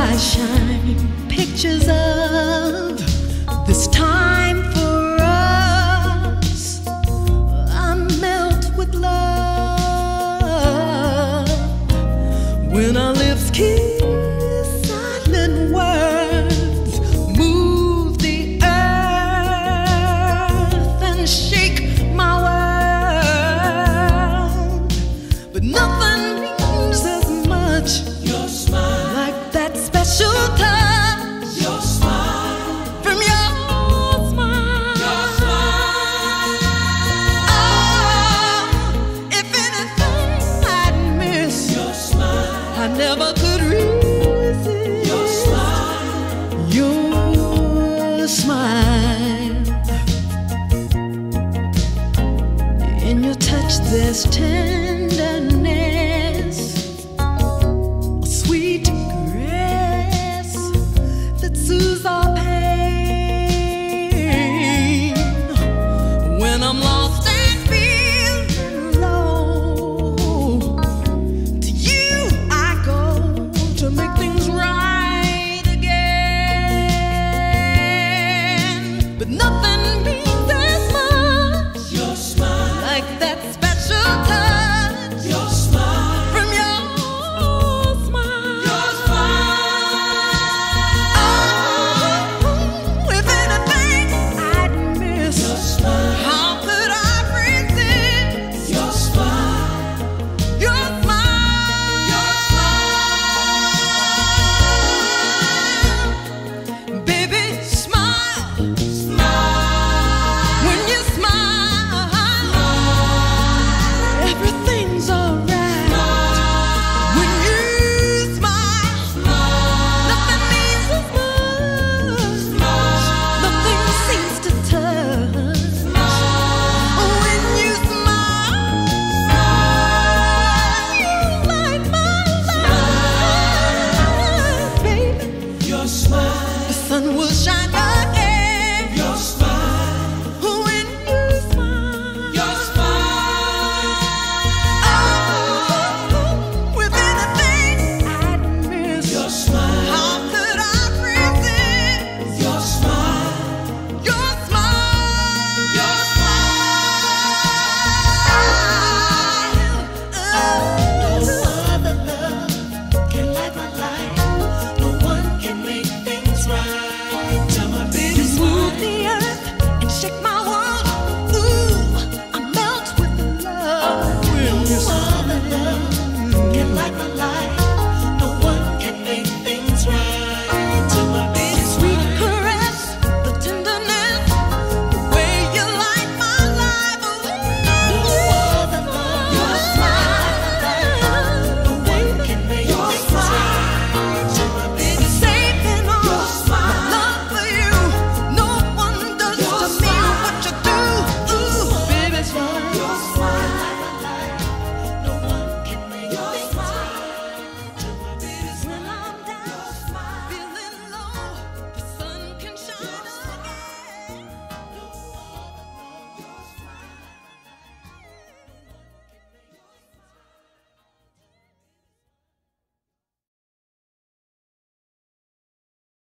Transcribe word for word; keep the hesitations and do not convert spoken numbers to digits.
shine pictures of this time for us. I melt with love when our lips kiss. Silent words move the earth and shake my world, but nothing means as much Your smile, like that special touch. your smile, From your smile. your smile. Oh, if anything I'd miss, Your smile, I never could resist. your smile, Your smile. In your touch there's tenderness, a sweet caress that soothes our pain. When I'm lost and feeling low, to you I go to make things right again. But nothing means as much your smile, like that special touch your smile, from your smile. your smile, Oh, if anything I'd miss, your smile, how could I resist your smile, your smile? your smile. Baby, smile. Smile, When you smile, everything's alright. When you smile, nothing means as much. Nothing seems to touch. When you smile, you light my life, baby. your smile. The sun will shine down.